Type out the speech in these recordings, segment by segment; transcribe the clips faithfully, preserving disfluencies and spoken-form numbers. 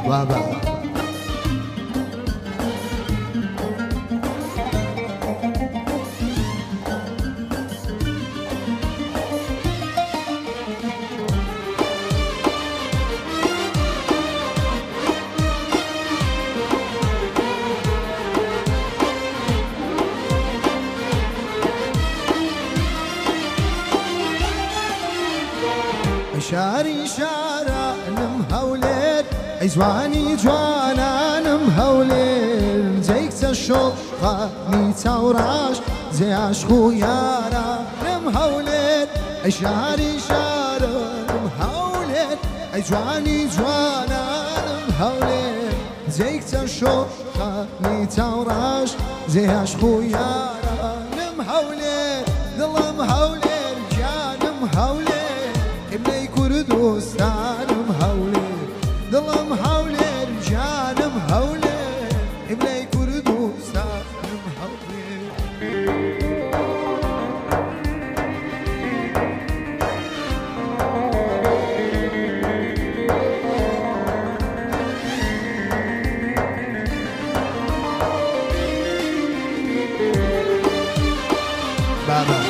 بابا شاري شارع نمهولين عزواني جوانا نمهولين زيك تشوفها ميتا وراش زي عشقو يارا نمهولين شاري شارع نمهولين عزواني جوانا نمهولين زيك تشوفها ميتا وراش زي عشقو يارا نمهولين ظل مهولين جان مهولين ابني كردستان مهولي ضل مهولي رجال مهولي ابني كردستان مهولي بابا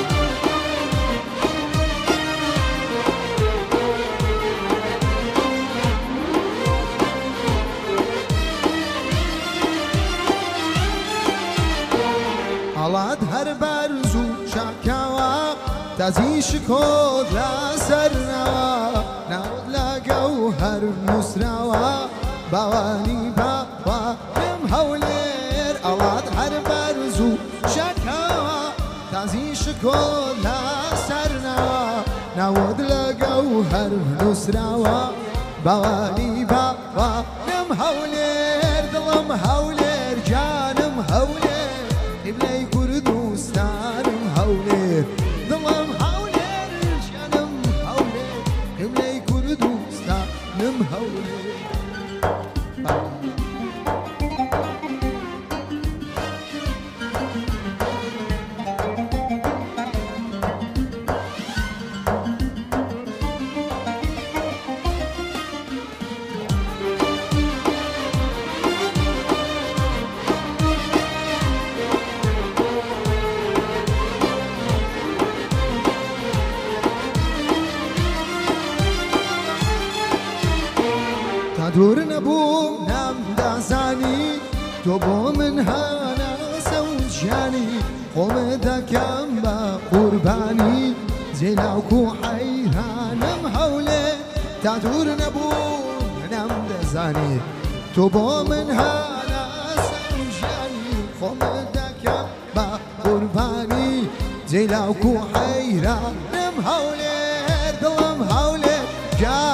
حالات هر برزو شکوا تزیش کود لا سرنوا نود لگو هر مسروا بوانی بابا نمهولیر حالات هر برزو شکوا تزیش کود لا سرنوا نود لگو هر مسروا بوانی بابا نمهولیر دلم هولیر جانم هولیر ابني كردستان مهولير ظلم هولير جانم هولير ابني كردستان مهولير دور نبوم نم دازانی تو با من هانا سوجانی قوم دکم با قربانی زلاکو حیرانم حوله تا دور نبوم نم دازانی تو با من هانا سوجانی قوم دکم با قربانی زلاکو حیرانم حوله دلم حوله